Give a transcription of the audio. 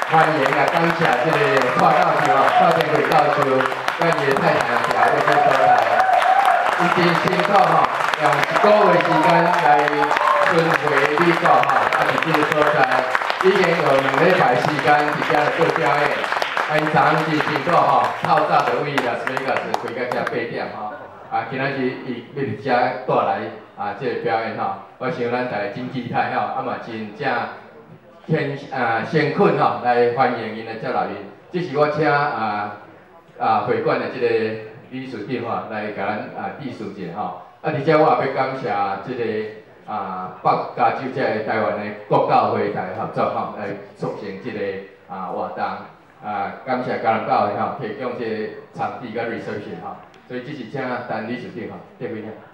欢迎啊，感谢这个蔡教授啊，蔡天贵教授，甲伊的太太是来这所在，伊真辛苦吼，用1个月时间来巡回美国吼，啊，伫这个所在，已经有2礼拜时间伫遮来做表演。啊，因昨昏真辛苦吼，透早就为拉斯维加斯开到遮8点吼，啊，今仔日伊要伫遮带来啊，这个表演吼，我想咱大家真期待吼，啊嘛真正。先困吼来欢迎因来接来面，这是我请会馆的这个理事长吼来甲咱致辞者吼。啊，而且我也要感谢这个北加州这个台湾的国教会来合作吼，来促成这个活动。感谢嘉南教会吼提供这个场地甲 reception 吼，所以这是请陈理事长吼，得分享。